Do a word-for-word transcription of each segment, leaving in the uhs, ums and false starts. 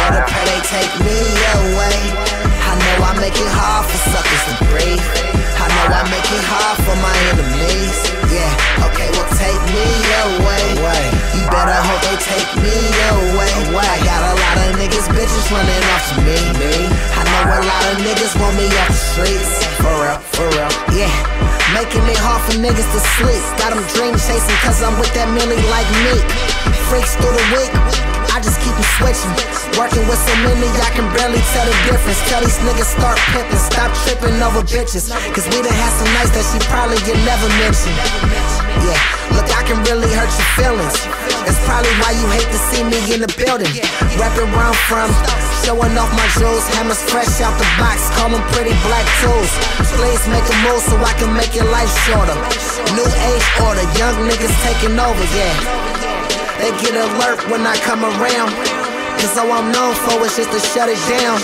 better pray they take me away. I know I make it hard for suckers to breathe. I know I make it hard for my enemies. Yeah, okay, well take me away. You better hope they take me away. I got a lot of niggas, bitches running off to me. I know a lot of niggas want me off the streets. For real, for real, yeah. Making it hard for niggas to sleep. Got them dream chasing cause I'm with that Millie like me. Freaks through the week, I just keep them switching. Working with so many, I can barely tell the difference. Tell these niggas start pimping, stop tripping over bitches. Cause we done had some nights that she probably get never mentioned. Yeah, look, I can really hurt your feelings. That's probably why you hate to see me in the building. Rapping where I'm from, showing off my jewels. Hammers fresh out the box, call them pretty black tools. Please make a move so I can make your life shorter. New age order, young niggas taking over, yeah. They get alert when I come around, cause all I'm known for is just to shut it down.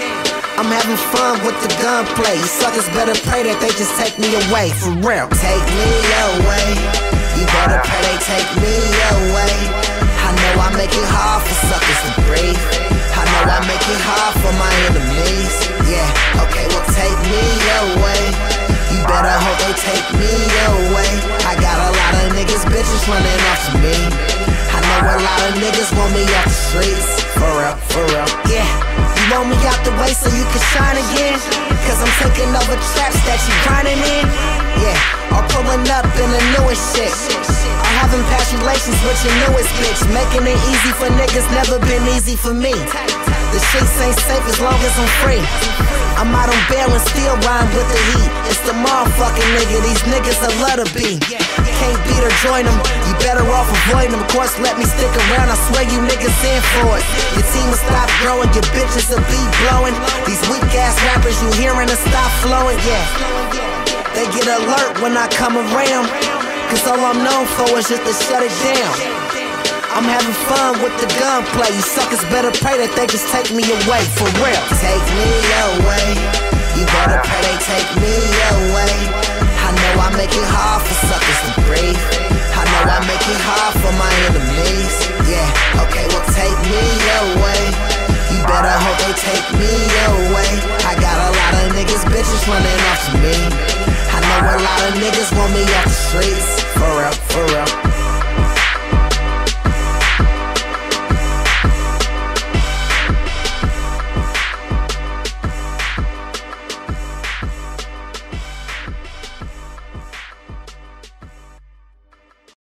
I'm having fun with the gunplay. You suckers better pray that they just take me away, for real. Take me away. You better pray they take me away. I know I make it hard for suckers to breathe. I know I make it hard for my enemies. Yeah, okay, well take me away. You better hope they take me away. I got a lot of niggas, bitches running off to me. I know a lot of niggas want me off the streets. For real, for real, yeah. You want me out the way so you can shine again? Cause I'm taking over traps that you grinding in. Yeah, or pulling up in the newest shit. Or having past relations with your newest bitch. Making it easy for niggas, never been easy for me. The streets ain't safe as long as I'm free. I'm out on bail and still rhyme with the heat. It's the motherfucking nigga, these niggas I love to be. Can't beat or join them, you better off avoiding them. Of course, let me stick around, I swear you niggas in for it. Your team will stop growing, your bitches will be blowing. These weak ass rappers you hearing will stop flowing, yeah. They get alert when I come around, cause all I'm known for is just to shut it down. I'm having fun with the gunplay. You suckers better pray that they just take me away, for real. Take me away. You better pray they take me away. I know I make it hard for suckers to breathe. I know I make it hard for my enemies. Yeah, okay, well take me away. You better hope they take me away. I got a lot of niggas, bitches running off to me. I know a lot of niggas want me off the streets. For real, for real.